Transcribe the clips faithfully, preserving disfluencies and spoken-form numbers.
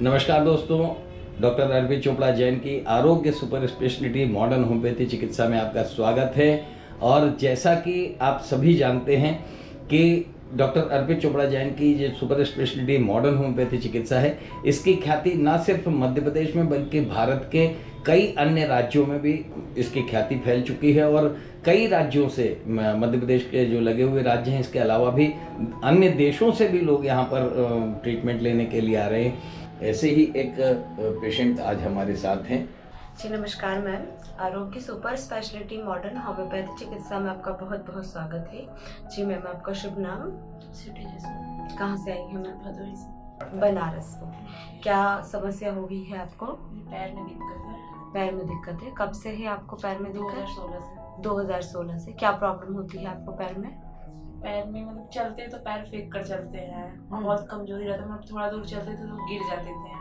नमस्कार दोस्तों, डॉक्टर अर्पित चोपड़ा जैन की आरोग्य सुपर स्पेशलिटी मॉडर्न होम्योपैथी चिकित्सा में आपका स्वागत है। और जैसा कि आप सभी जानते हैं कि डॉक्टर अर्पित चोपड़ा जैन की जो सुपर स्पेशलिटी मॉडर्न होम्योपैथी चिकित्सा है, इसकी ख्याति न सिर्फ मध्य प्रदेश में बल्कि भारत के कई अन्य राज्यों में भी इसकी ख्याति फैल चुकी है। और कई राज्यों से, मध्य प्रदेश के जो लगे हुए राज्य हैं, इसके अलावा भी अन्य देशों से भी लोग यहाँ पर ट्रीटमेंट लेने के लिए आ रहे हैं। ऐसे ही एक पेशेंट आज हमारे साथ हैं। जी नमस्कार मैम, आरोग्य सुपर स्पेशलिटी मॉडर्न होम्योपैथी चिकित्सा में आपका बहुत बहुत स्वागत है। जी मैम, आपका शुभ नाम? सिटी जैसे। कहाँ से आई हैं मैम? भदोही से। बनारस से। क्या समस्या हो गई है आपको? पैर में दिक्कत है। पैर में दिक्कत है, कब से है आपको पैर में दिक्कत? दो हज़ार सोलह से। दो हज़ार सोलह से। क्या प्रॉब्लम होती है आपको पैर में? पैर में मतलब चलते हैं तो पैर फेंक कर चलते हैं, बहुत कमजोरी रहता है, मतलब थोड़ा दूर चलते थे तो गिर जाते थे।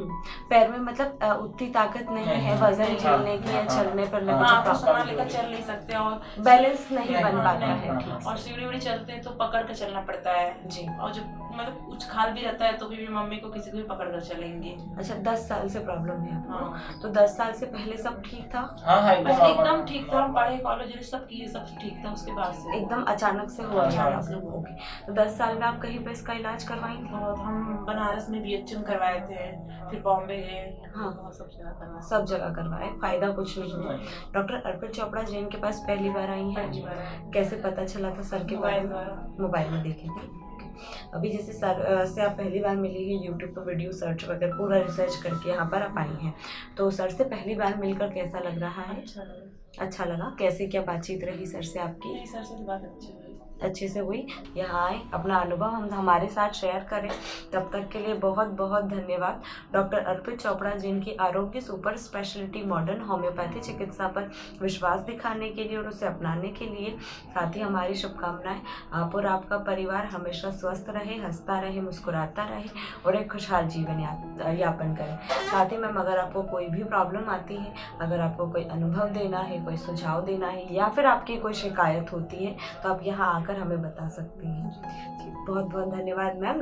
पैर में मतलब उतनी ताकत नहीं है वजन झेलने की या चलने पर लगे हाँ, सामान लेकर चल नहीं सकते और बैलेंस नहीं बन पाता है। और सीढ़ी उड़ी चलते हैं तो पकड़ कर चलना पड़ता है जी। और जब मतलब उछाल भी रहता है तो भी मम्मी को किसी को भी पकड़ कर चलेंगे। अच्छा, दस साल से प्रॉब्लम है आपको? हाँ। तो दस साल से पहले सब ठीक था? हाँ हाँ, एकदम ठीक था। हम पढ़े कॉलेज सब किए, सब ठीक था। उसके बाद से एकदम अचानक से हुआ है आप लोगों के। तो दस साल में आप कहीं पे इसका इलाज करवाई थी? बहुत, हम बनारस में बी एच एम करवाए थे, फिर बॉम्बे गए। हाँ, सब जगह करवाए। सब जगह करवाए, फायदा कुछ नहीं हुआ। डॉक्टर अर्पित चोपड़ा जैन के पास पहली बार आई हैं? कैसे पता चला था सर के बारे में? मोबाइल में देखे थे। अभी जैसे सर से आप पहली बार मिली है, यूट्यूब पर वीडियो सर्च वगैरह पूरा रिसर्च करके यहाँ पर आप आई हैं, तो सर से पहली बार मिलकर कैसा लग रहा है? अच्छा लगा। अच्छा लगा। कैसे क्या बातचीत रही सर से आपकी? सर से बात अच्छी हुई। अच्छे से हुई। यहाँ आए, अपना अनुभव हम हमारे साथ शेयर करें। तब तक के लिए बहुत बहुत धन्यवाद। डॉक्टर अर्पित चोपड़ा जिनकी आरोग्य सुपर स्पेशलिटी मॉडर्न होम्योपैथी चिकित्सा पर विश्वास दिखाने के लिए और उसे अपनाने के लिए, साथ ही हमारी शुभकामनाएं आप और आपका परिवार हमेशा स्वस्थ रहे, हंसता रहे, मुस्कुराता रहे और एक खुशहाल जीवन या, यापन करें। साथ ही मैम, अगर आपको कोई भी प्रॉब्लम आती है, अगर आपको कोई अनुभव देना है, कोई सुझाव देना है या फिर आपकी कोई शिकायत होती है, तो आप यहाँ कर हमें बता सकती हैं। बहुत बहुत धन्यवाद मैम,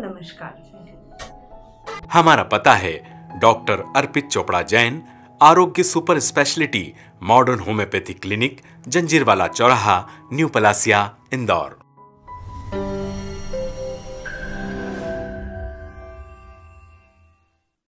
नमस्कार। हमारा पता है डॉक्टर अर्पित Chopra Jain, Arogya super speciality modern homeopathy clinic, Janjirwala चौराहा, न्यू पलासिया, इंदौर।